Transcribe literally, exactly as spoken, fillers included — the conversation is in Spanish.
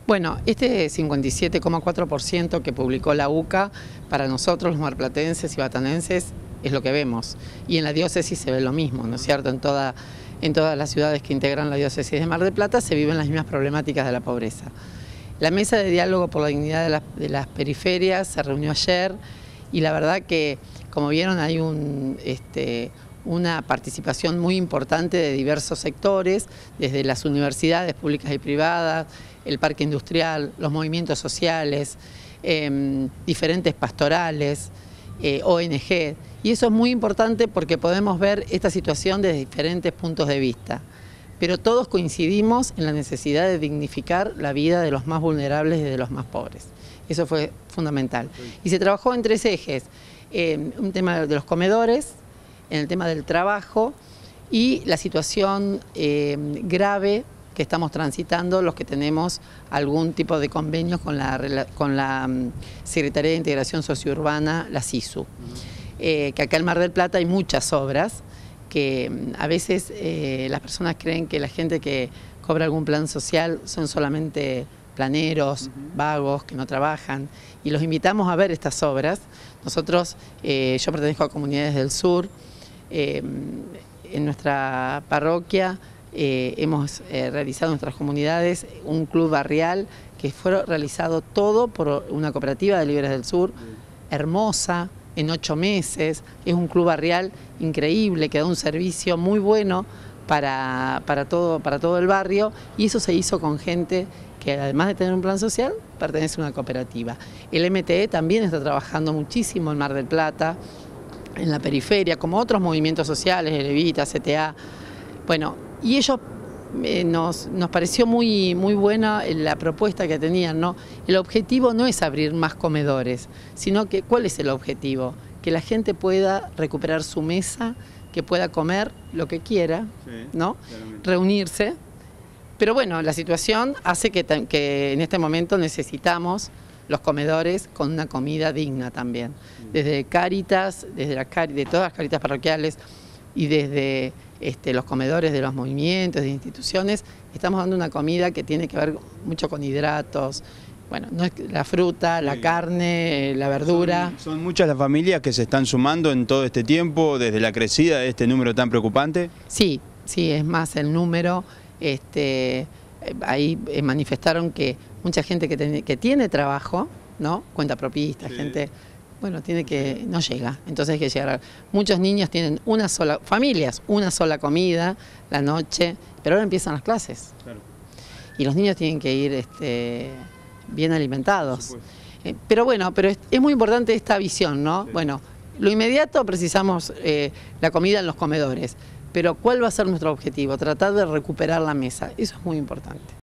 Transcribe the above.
Bueno, este cincuenta y siete coma cuatro por ciento que publicó la U C A, para nosotros los marplatenses y batanenses, es lo que vemos. Y en la diócesis se ve lo mismo, ¿no es cierto? En, toda, en todas las ciudades que integran la diócesis de Mar del Plata se viven las mismas problemáticas de la pobreza. La mesa de diálogo por la dignidad de, la, de las periferias se reunió ayer y la verdad que, como vieron, hay un... Este, una participación muy importante de diversos sectores, desde las universidades públicas y privadas, el parque industrial, los movimientos sociales, eh, diferentes pastorales, eh, O N G. Y eso es muy importante porque podemos ver esta situación desde diferentes puntos de vista. Pero todos coincidimos en la necesidad de dignificar la vida de los más vulnerables y de los más pobres. Eso fue fundamental. Y se trabajó en tres ejes. Eh, un tema de los comedores, en el tema del trabajo y la situación eh, grave que estamos transitando los que tenemos algún tipo de convenios con la, con la um, Secretaría de Integración Sociourbana, la S I S U. Uh-huh. eh, que acá en Mar del Plata hay muchas obras que a veces eh, las personas creen que la gente que cobra algún plan social son solamente planeros, uh-huh, vagos, que no trabajan, y los invitamos a ver estas obras. Nosotros, eh, yo pertenezco a Comunidades del Sur. Eh, en nuestra parroquia eh, hemos eh, realizado en nuestras comunidades un club barrial que fue realizado todo por una cooperativa de Líderes del Sur, hermosa, en ocho meses. Es un club barrial increíble que da un servicio muy bueno para, para, todo, para todo el barrio, y eso se hizo con gente que, además de tener un plan social, pertenece a una cooperativa. El M T E también está trabajando muchísimo en Mar del Plata, en la periferia, como otros movimientos sociales, Levita, C T A. Bueno, y ellos eh, nos, nos pareció muy, muy buena la propuesta que tenían, ¿no? El objetivo no es abrir más comedores, sino que, ¿cuál es el objetivo? Que la gente pueda recuperar su mesa, que pueda comer lo que quiera, sí, ¿no? Claramente. Reunirse. Pero bueno, la situación hace que, que en este momento necesitamos los comedores con una comida digna también. Desde Cáritas, desde la, de todas las Cáritas parroquiales y desde este, los comedores de los movimientos, de instituciones, estamos dando una comida que tiene que ver mucho con hidratos. Bueno, no es la fruta, la sí, carne, la verdura. ¿Son, son muchas las familias que se están sumando en todo este tiempo, desde la crecida de este número tan preocupante? Sí, sí, es más el número. Este, ahí manifestaron que mucha gente que, ten, que tiene trabajo, ¿no? Cuenta propista, sí, gente, bueno, tiene que, no llega, entonces hay que llegar. Muchos niños tienen una sola, familias, una sola comida la noche, pero ahora empiezan las clases. Claro. Y los niños tienen que ir este, bien alimentados. Eh, pero bueno, pero es, es muy importante esta visión, ¿no? Sí. Bueno, lo inmediato precisamos eh, la comida en los comedores, pero ¿cuál va a ser nuestro objetivo? Tratar de recuperar la mesa, eso es muy importante.